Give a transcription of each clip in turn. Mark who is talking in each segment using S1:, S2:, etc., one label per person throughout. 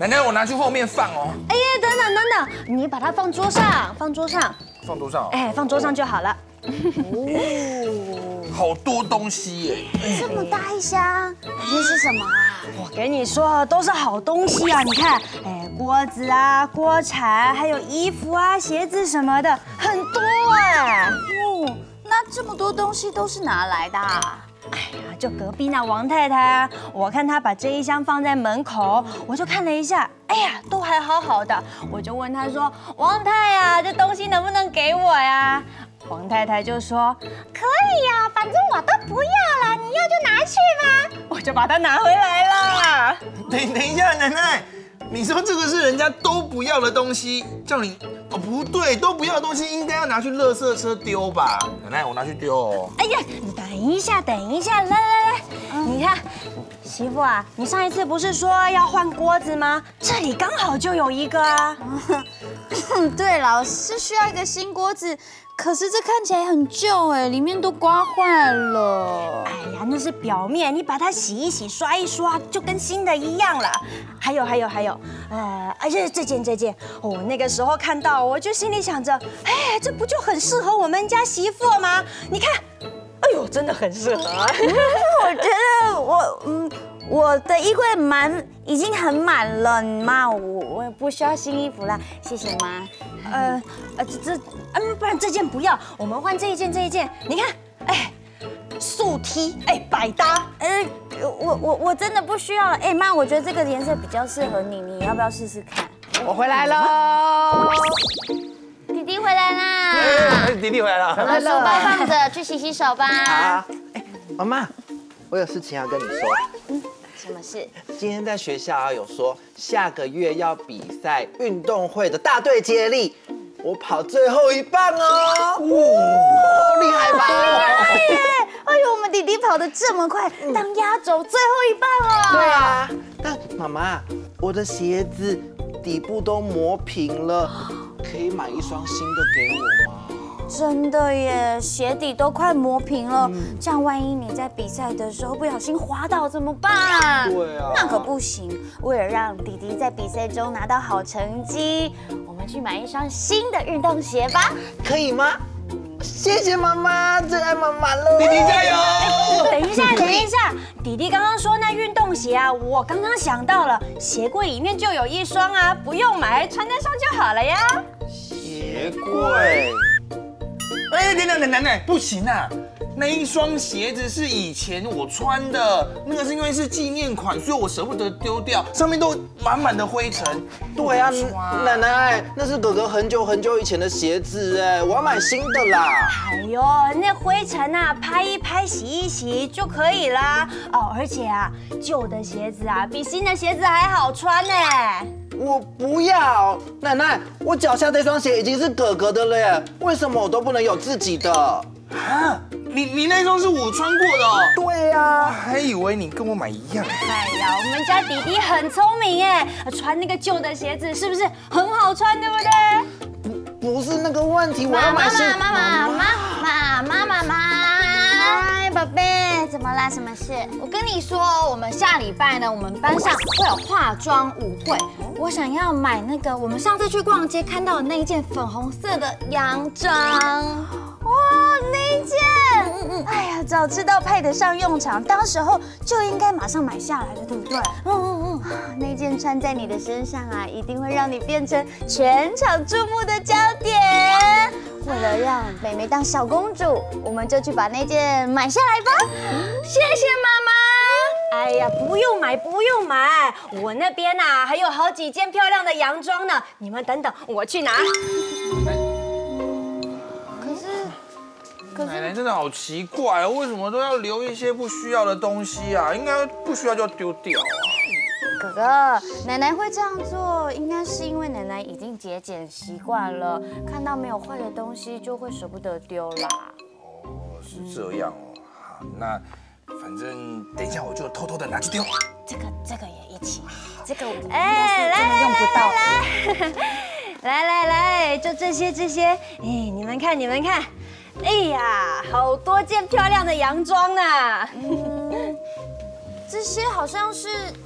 S1: 奶奶，我拿去后面放哦。
S2: 哎呀，等等，你把它放桌上，
S1: 放桌上哦。
S2: 哎，放桌上就好了。
S1: 哦，好多东西耶！
S3: 这么大一箱，这是什么啊？
S2: 我跟你说，都是好东西啊！你看，哎，锅子啊、锅铲，还有衣服啊、鞋子什么的，很多哎。
S3: 哦，那这么多东西都是哪来的啊？
S2: 哎呀，就隔壁那王太太啊，我看她把这一箱放在门口，我就看了一下，哎呀，都还好好的，我就问她说：“王太啊，这东西能不能给我呀？”王太太就说：“可以呀，反正我都不要了，你要就拿去吧。”我就把它拿回来了。
S1: 等一下，奶奶，你说这个是人家都不要的东西，叫你哦不对，都不要的东西应该要拿去垃圾车丢吧？奶奶，我拿去丢哦。
S2: 哎呀，你等一下，来，你看，媳妇啊，你上一次不是说要换锅子吗？这里刚好就有一个啊。
S3: 对了，是需要一个新锅子，可是这看起来很旧哎，里面都刮坏了。
S2: 哎呀，那是表面，你把它洗一洗、刷一刷，就跟新的一样了。还有，这件，我那个时候看到，我就心里想着，哎，这不就很适合我们家媳妇吗？你看，哎呦，真的很适合。
S3: 我觉得我的衣柜已经很满了，妈，我不需要新衣服了，谢谢妈。
S2: 不然这件不要，我们换这一件。你看，哎，素 T， 哎，百搭。
S3: 我真的不需要了。哎，妈，我觉得这个颜色比较适合你，你要不要试试看？
S4: 我回来喽。
S3: 弟弟回来啦！
S1: 弟弟回来了。
S3: 把书包放着，去洗洗手吧。
S4: 好。哎，妈妈，我有事情要跟你说。
S3: 什么事？
S4: 今天在学校有说下个月要比赛运动会的大队接力，我跑最后一棒哦！哇，厉害吧？
S3: 厉害！哎呦，我们弟弟跑得这么快，当压轴最后一棒哦！
S4: 对啊，但妈妈，我的鞋子底部都磨平了，可以买一双新的给我吗？
S3: 真的耶，鞋底都快磨平了，这样万一你在比赛的时候不小心滑倒怎么办？
S4: 对啊，
S3: 那可不行。为了让弟弟在比赛中拿到好成绩，我们去买一双新的运动鞋吧，
S4: 可以吗？谢谢妈妈，最爱妈妈了。
S1: 弟弟加油！
S2: 等一下，弟弟刚刚说那运动鞋啊，我刚刚想到了，鞋柜里面就有一双啊，不用买，穿得上就好了呀。
S4: 鞋柜。
S1: 哎，等等，奶奶，不行啊！那一双鞋子是以前我穿的，那个是因为是纪念款，所以我舍不得丢掉，上面都满满的灰尘。
S4: 对啊，奶奶，那是哥哥很久以前的鞋子哎，我要买新的啦。
S2: 哎呦，那灰尘啊，拍一拍、洗一洗就可以啦。哦，而且啊，旧的鞋子啊，比新的鞋子还好穿呢。
S4: 我不要，奶奶，我脚下这双鞋已经是哥哥的了耶，为什么我都不能有自己的？
S1: 啊，你那双是我穿过的哦。
S4: 对呀，
S1: 还以为你跟我买一样。
S2: 哎呀，我们家弟弟很聪明哎，穿那个旧的鞋子是不是很好穿，对不对？
S4: 不是那个问题，我要买新。
S3: 妈，哎，宝贝，怎么啦？什么事？我跟你说，我们下礼拜呢，我们班上会有化妆舞会，我想要买那个我们上次去逛街看到的那一件粉红色的洋装。哇，那一件，哎呀，早知道派得上用场，当时候就应该马上买下来的，对不对？那件穿在你的身上啊，一定会让你变成全场注目的焦点。为了让妹妹当小公主，我们就去把那件买下来吧。谢谢妈
S2: 妈。哎呀，不用买，我那边啊还有好几件漂亮的洋装呢，你们等等，我去拿。
S1: 奶奶真的好奇怪哦，为什么都要留一些不需要的东西啊？应该不需要就要丢掉啊。
S3: 哥哥，奶奶会这样做，应该是因为奶奶已经节俭习惯了，看到没有坏的东西就会舍不得丢啦。
S1: 哦，是这样哦。好，那反正等一下我就偷偷的拿去丢。
S3: 这个也一起，这个我
S2: 哎，
S3: 真的用不到。
S2: 来，就这些，哎，你们看。哎呀，好多件漂亮的洋装呢。
S3: 这些好像是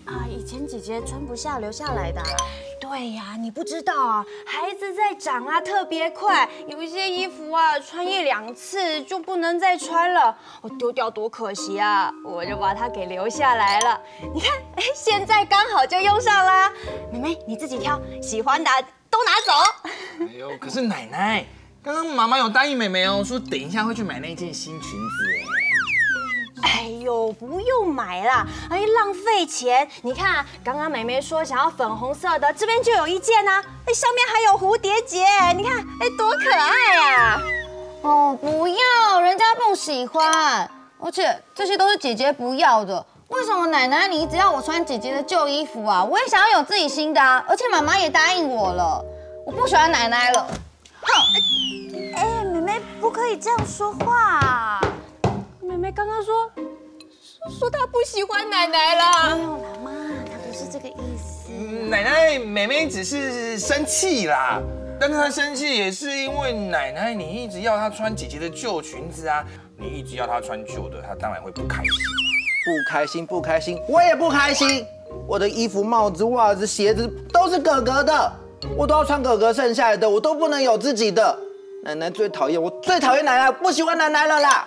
S3: 啊，以前姐姐穿不下留下来的啊。
S2: 对呀，你不知道啊，孩子在长啊特别快，有一些衣服啊穿1、2次就不能再穿了，我丢掉多可惜啊！我就把它给留下来了。你看，哎，现在刚好就用上啦。妹妹你自己挑，喜欢的都拿走。
S1: 哎呦，可是奶奶，刚刚妈妈有答应妹妹哦，说等一下会去买那件新裙子
S2: 哎呦，不用买啦，哎，浪费钱。你看啊，刚刚妹妹说想要粉红色的，这边就有一件啊，哎，上面还有蝴蝶结，你看，哎，多可爱啊！
S3: 哦，不要，人家不喜欢，而且这些都是姐姐不要的。为什么奶奶你一直要我穿姐姐的旧衣服啊？我也想要有自己新的啊，而且妈妈也答应我了，我不喜欢奶奶了。哼！
S2: 哎，妹妹不可以这样说话。妹妹刚刚说她不喜欢奶奶了。
S3: 没有啦，妈，她不是这个意思。
S1: 奶奶，妹妹只是生气啦，但是她生气也是因为奶奶你一直要她穿姐姐的旧裙子啊，你一直要她穿旧的，她当然会不开心。
S4: 不开心，不开心，我也不开心。我的衣服、帽子、袜子、鞋子都是哥哥的，我都要穿哥哥剩下来的，我都不能有自己的。奶奶最讨厌我，最讨厌奶奶，不喜欢奶奶了啦。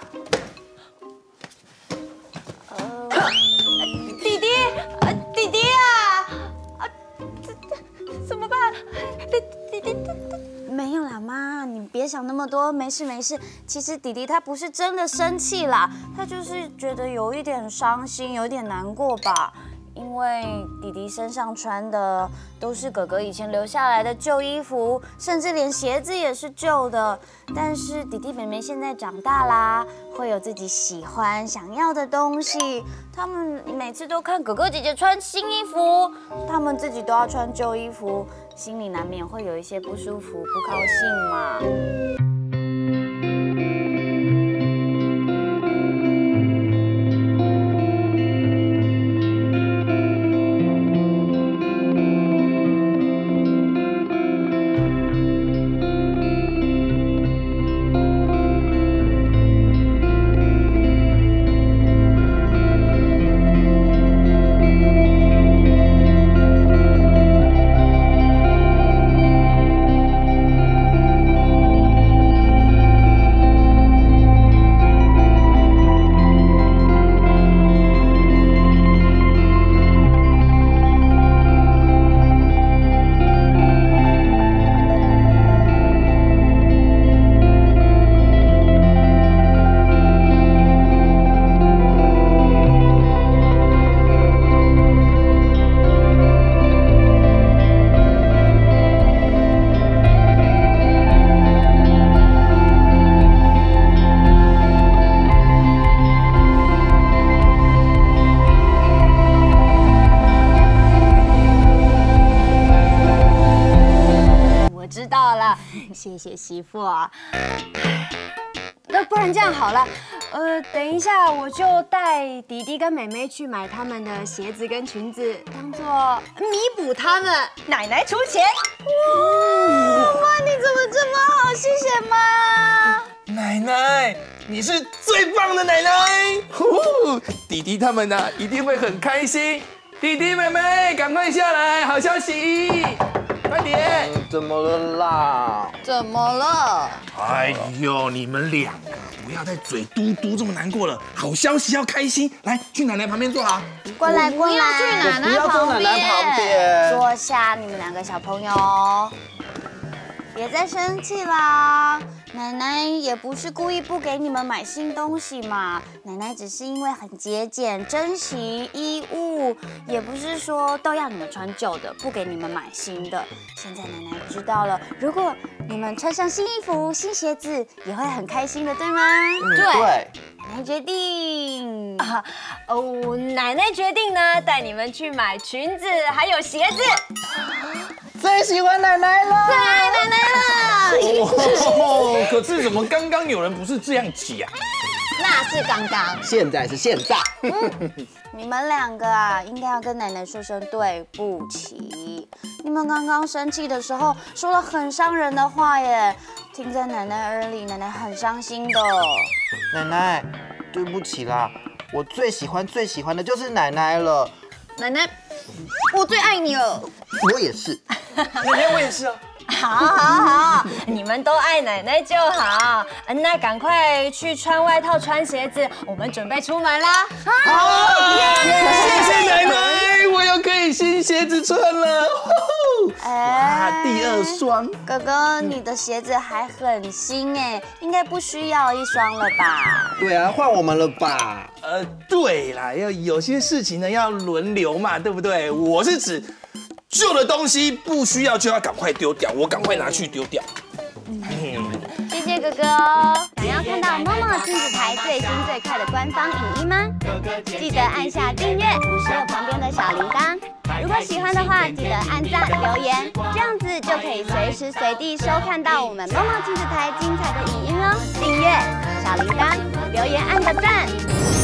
S2: 弟弟啊，怎么办？弟弟。
S3: 没有啦，妈，你别想那么多，没事没事。其实弟弟他不是真的生气啦，他就是觉得有一点伤心，有点难过吧。因为弟弟身上穿的都是哥哥以前留下来的旧衣服，甚至连鞋子也是旧的。但是弟弟妹妹现在长大啦，会有自己喜欢、想要的东西。他们每次都看哥哥姐姐穿新衣服，他们自己都要穿旧衣服，心里难免会有一些不舒服、不高兴嘛。谢谢媳妇啊。那不然这样好了，等一下我就带弟弟跟妹妹去买他们的鞋子跟裙子，当做弥补他们。奶奶出钱。哇，妈你怎么这么好？谢谢妈。
S1: 奶奶，你是最棒的奶奶！弟弟他们呢，一定会很开心。弟弟妹妹，赶快下来，好消息！快点！
S4: 怎么了啦？
S3: 怎么了？
S1: 哎呦，你们两个不要再嘴嘟嘟这么难过了。好消息要开心，来去奶奶旁边坐好。
S3: 过来过来，
S4: 不要坐奶奶旁边，
S3: 坐下，你们两个小朋友，别再生气啦。奶奶也不是故意不给你们买新东西嘛，奶奶只是因为很节俭，珍惜衣物，也不是说都要你们穿旧的，不给你们买新的。现在奶奶知道了，如果你们穿上新衣服、新鞋子，也会很开心的，对吗？
S4: 对。
S3: 奶奶决定
S2: 奶奶决定呢，带你们去买裙子还有鞋子。
S4: 最喜欢奶奶了，
S3: 最爱奶奶了。
S1: 可是怎么刚刚有人不是这样讲？
S3: 那是刚刚，
S4: 现在是现在。
S3: 你们两个啊，应该要跟奶奶说声对不起。你们刚刚生气的时候说了很伤人的话耶，听在奶奶耳里，奶奶很伤心的。
S4: 奶奶，对不起啦，我最喜欢的就是奶奶了。
S3: 奶奶我最爱你了。
S4: 我也是。
S1: 奶奶我也是啊。
S2: 好，你们都爱奶奶就好。那赶快去穿外套、穿鞋子，我们准备出门啦。
S1: 好，谢谢奶奶，我又可以新鞋子穿了。哇，第2双。
S3: 哥哥，你的鞋子还很新哎，应该不需要1双了吧？
S4: 对啊，换我们了吧？
S1: 对啦，有些事情呢要轮流嘛，对不对？我是指旧的东西不需要就要赶快丢掉，我赶快拿去丢掉。
S3: 谢谢哥哥哦。想要看到妈妈亲子台最新最快的官方影音吗？记得按下订阅，还有旁边的小铃铛。如果喜欢的话，记得按赞留言，这样子就可以随时随地收看到我们妈妈亲子台精彩的影音哦。订阅、小铃铛、留言按个赞。